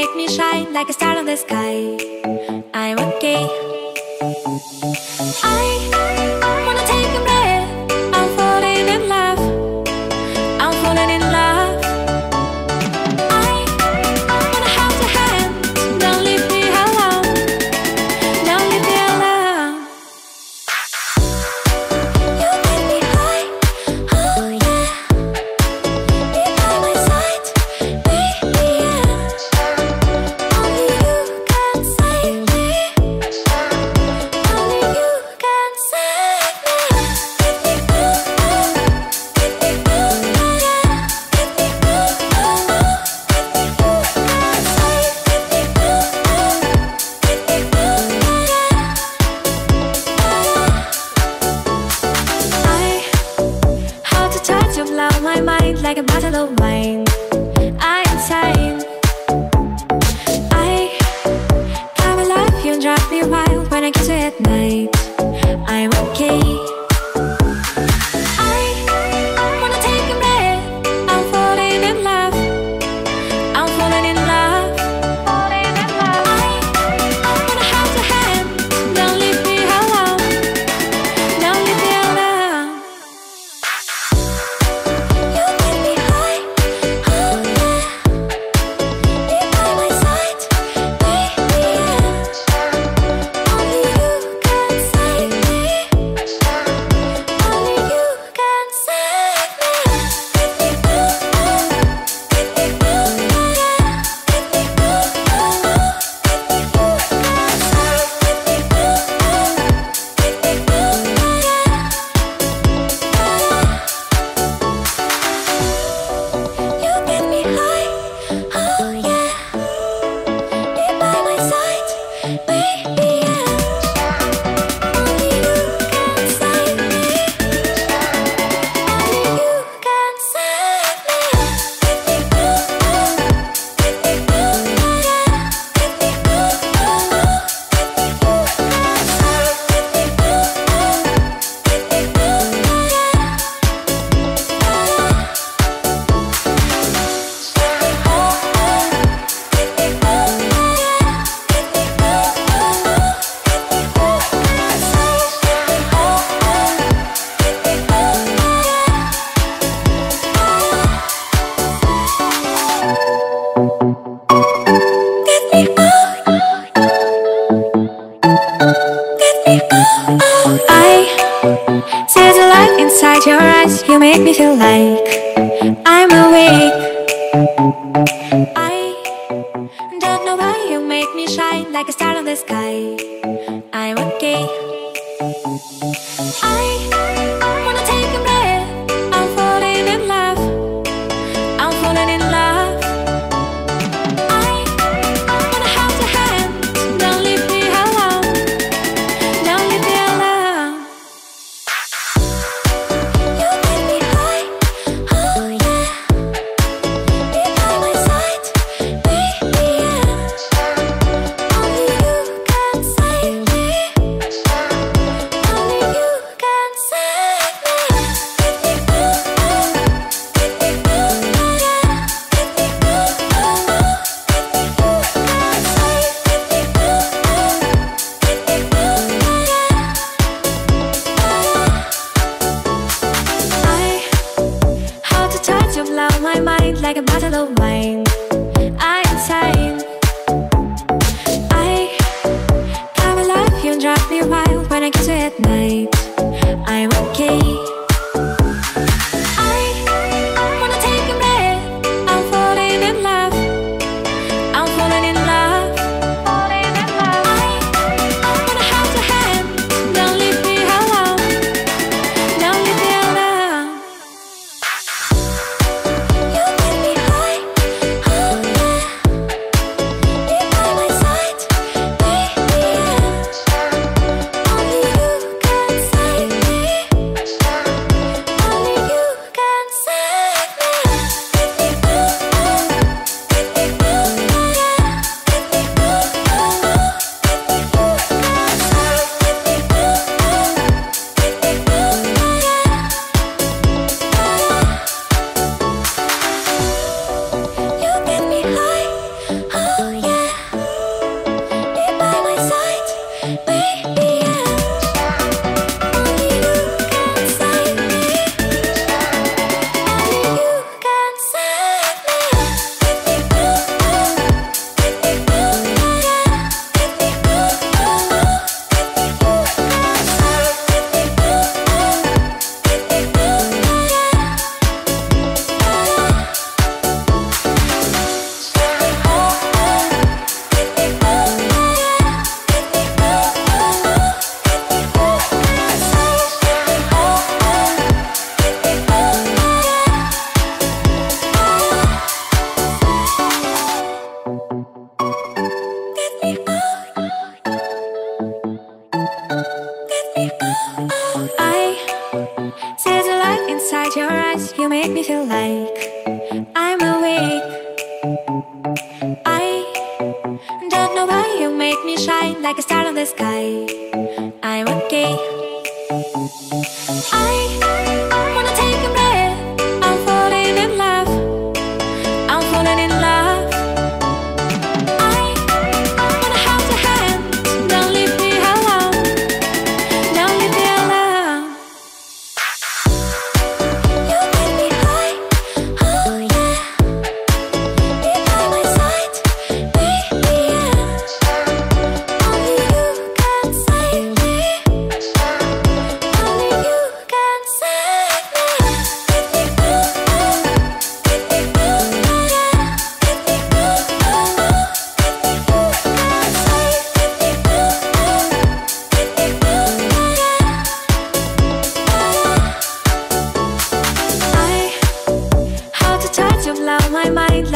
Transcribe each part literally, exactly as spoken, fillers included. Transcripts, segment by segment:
make me shine like a star on the sky. I'm okay. I wanna take a breath. I'm falling in love. I'm falling in love. I wanna hold your hand. Don't leave me alone. Don't leave me alone. You make me high. Oh yeah. Be by my side, baby. Only you can save me. Only you can save me. I how to touch of love, my mind like a battle of mine. I'm insane. I come alive, you drive me wild when I kiss you at night. I'm okay. I wanna take a breath. I'm falling in love. I'm falling in love. Falling in love. I wanna hold your hand. Don't leave me alone. Don't leave me alone. You make me high. Oh yeah. Be by my side, baby. Only you can save me. Only you can save me. You get me high, oh yeah. Be by my side, baby. Only you can save me. Only you can save me. Get me out. Get me out. I see the light inside your eyes. You make me feel like I'm awake. I don't know why you make me shine like a star on the sky. I'm okay. I wanna take a breath. I'm falling in love. I'm falling in love. I wanna hold your hand. Don't leave me alone. Don't leave me alone. You make me high. Oh yeah. Be by my side, baby. Only you can save me. Only you can save me. I how to touch of love, my mind like a battle of mine. I'm insane. I come alive, you drive me wild when I kiss you at night. I'm okay. I wanna take a breath. I'm falling in love. I'm falling in love. Falling in love. I wanna hold your hand. Don't leave me alone. Don't leave me alone. You make me high. Oh yeah. Be by my side, baby. Only you can save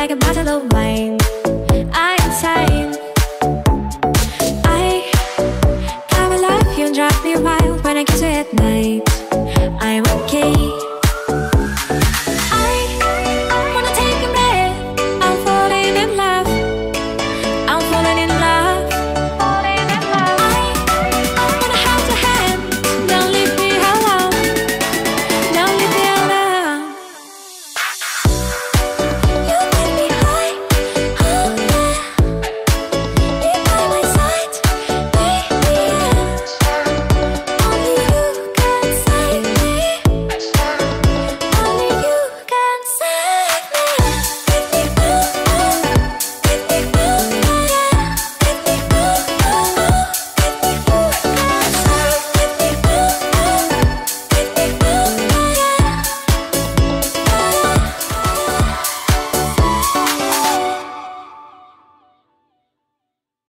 like a bottle of wine.